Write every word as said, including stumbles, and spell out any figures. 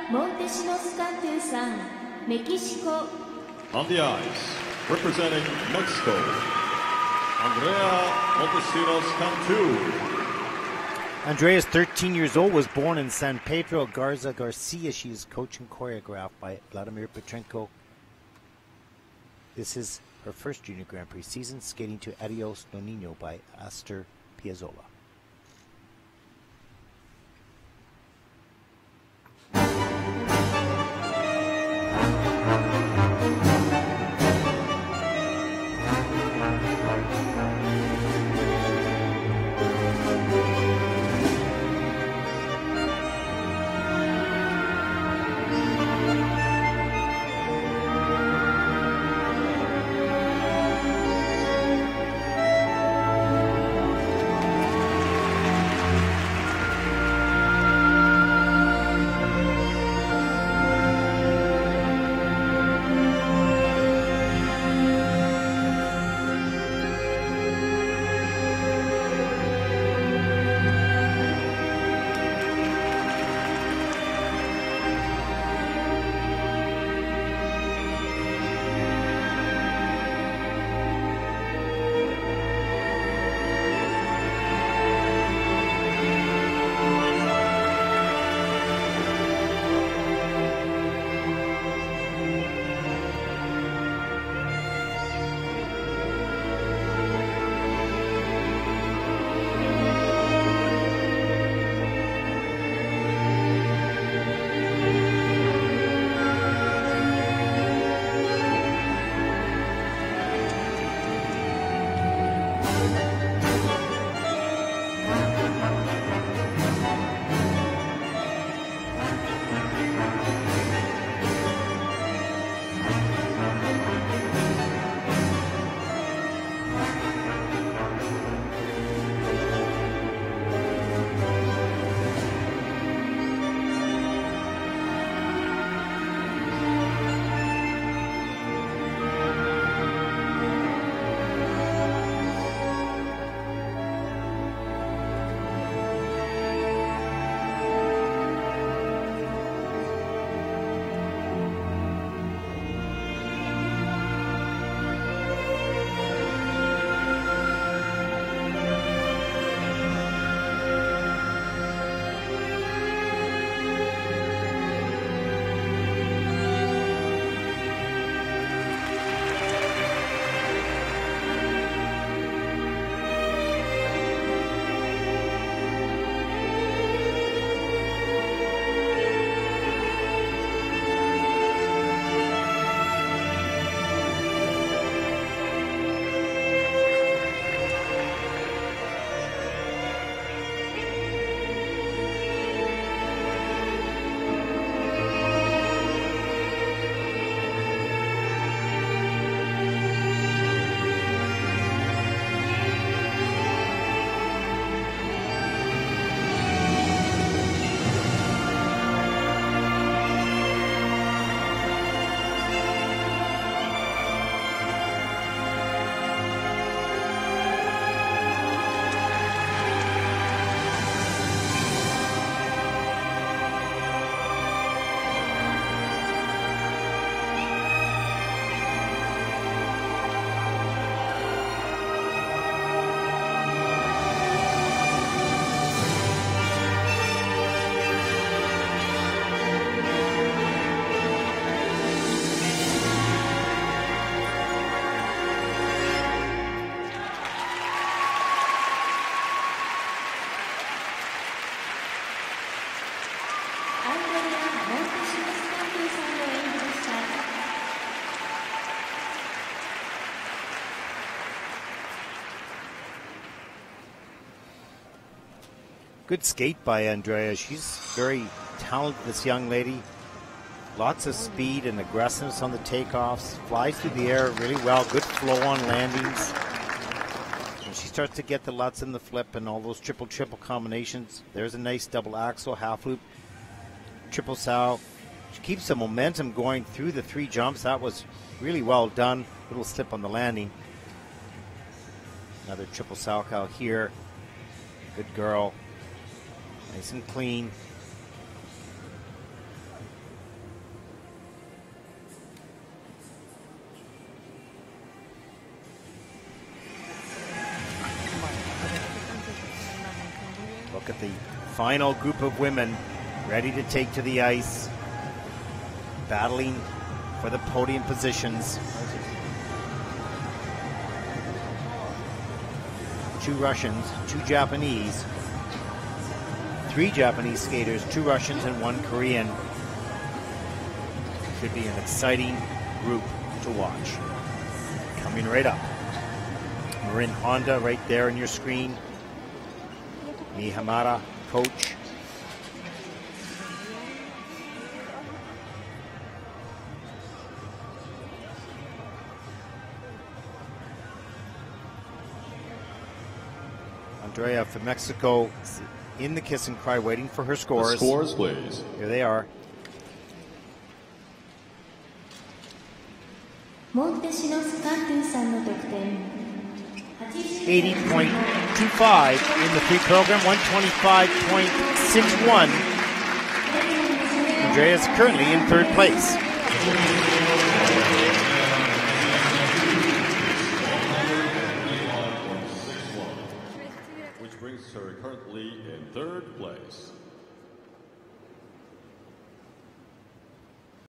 MONTESINOS CANTU さん、メキシコ。 On the ice, representing Mexico, Andrea MONTESINOS CANTU. Andrea is thirteen years old, was born in San Pedro Garza Garcia. She is coached and choreographed by Vladimir Petrenko. This is her first Junior Grand Prix season, skating to Adios No Niño by Astor Piazzolla. Good skate by Andrea. She's very talented, this young lady. Lots of speed and aggressiveness on the takeoffs. Flies through the air really well. Good flow on landings. And she starts to get the Lutz and the flip and all those triple-triple combinations. There's a nice double axel, half loop, triple sow. She keeps the momentum going through the three jumps. That was really well done. Little slip on the landing. Another triple sow cow here. Good girl. Nice and clean. final group of women ready to take to the ice, battling for the podium positions. Two Russians, two Japanese, three Japanese skaters, two Russians and one Korean. Should be an exciting group to watch. Coming right up. Marin Honda right there on your screen. Mihamara, coach. Andrea from Mexico in the kiss and cry, waiting for her scores. The scores, please. Here they are. Montesinos Cantu さんの得点 eighty point two five in the free program, one twenty-five point six one. Andrea is currently in third place. Which brings her currently in third place.